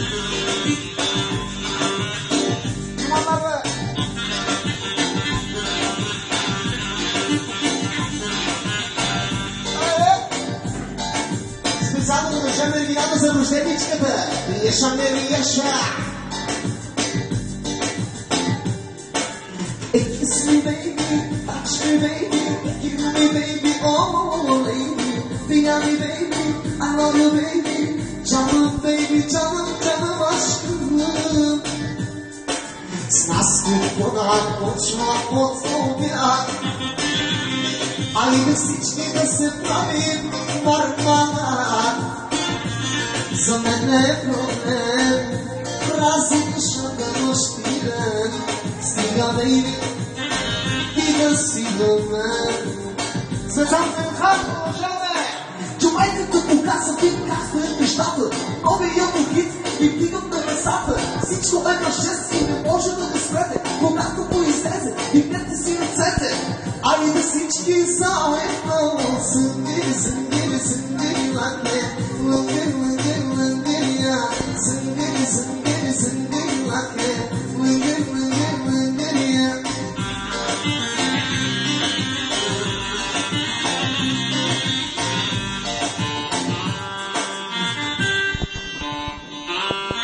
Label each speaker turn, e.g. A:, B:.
A: Специално да държа вината за рожденичката. Яша, не яша. Kiss me baby, touch me baby, give me baby, oh lady. Feel me baby, I love you baby. Canım baby, canım canım aşkım. С нас какво почва от обяд. Айде всички да се правим мармалат. За мен е проблем различната нощ и ден. Стига бейби и да стигаме. Светан Фенхан, продължаваме! Чувайте като каза ти как е нещата. Нови хит и вдигам на месата. Всичко е на жест и не може да го спрете. Когато поизлезе и гледате си ръцете. Айде всички заедно. Съндири, съндири, съндири, ланде. Ланде, ланде, ланде, я. Съндири, съндири.